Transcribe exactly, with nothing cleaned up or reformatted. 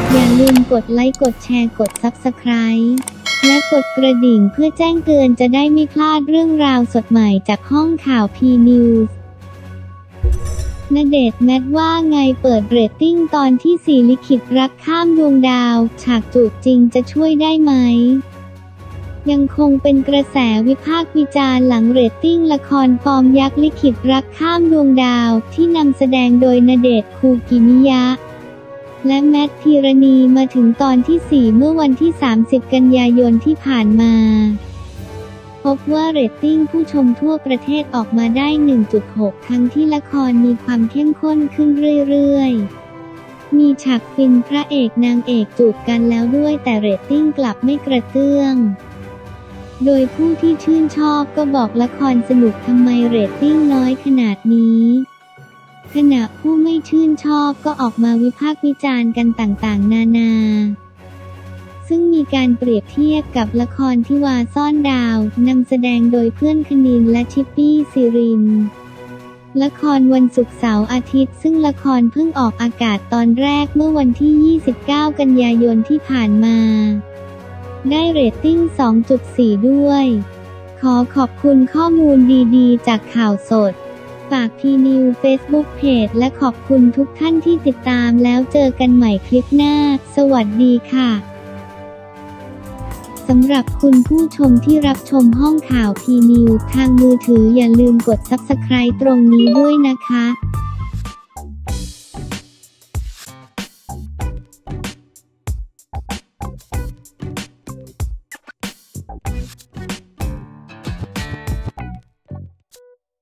อย่าลืมกดไลค์กดแชร์กด ซับสไครบ์ และกดกระดิ่งเพื่อแจ้งเตือนจะได้ไม่พลาดเรื่องราวสดใหม่จากห้องข่าวพี นิวส์ ณเดชน์แมทว่าไงเปิดเรตติ้งตอนที่สี่ลิขิตรักข้ามดวงดาวฉากจูบจริงจะช่วยได้ไหมยังคงเป็นกระแสวิพากษ์วิจารณ์หลังเรตติ้งละครฟอร์มยักษ์ลิขิตรักข้ามดวงดาวที่นำแสดงโดยณเดชน์ คูกิมิยะและแมท พีรณีมาถึงตอนที่สี่เมื่อวันที่สามสิบกันยายนที่ผ่านมาพบว่าเรตติ้งผู้ชมทั่วประเทศออกมาได้ หนึ่งจุดหก ทั้งที่ละครมีความเข้มข้นขึ้นเรื่อยๆมีฉากฟินพระเอกนางเอกจูบกันแล้วด้วยแต่เรตติ้งกลับไม่กระเตื้องโดยผู้ที่ชื่นชอบก็บอกละครสนุกทำไมเรตติ้งน้อยขนาดนี้ขณะผู้ไม่ชื่นชอบก็ออกมาวิพากษ์วิจารณ์กันต่างๆนานาซึ่งมีการเปรียบเทียบกับละครทิวาซ่อนดาวนำแสดงโดยเพื่อนคณินและชิปปี้สิรินละครวันศุกร์เสาร์อาทิตย์ซึ่งละครเพิ่งออกอากาศตอนแรกเมื่อวันที่ยี่สิบเก้ากันยายนที่ผ่านมาได้เรตติ้ง สองจุดสี่ ด้วยขอขอบคุณข้อมูลดีๆจากข่าวสดฝากพีนิวเฟซบุ๊กเพจและขอบคุณทุกท่านที่ติดตามแล้วเจอกันใหม่คลิปหน้าสวัสดีค่ะสำหรับคุณผู้ชมที่รับชมห้องข่าวพีนิวทางมือถืออย่าลืมกด ซับสไครบ์ ตรงนี้ด้วยนะคะ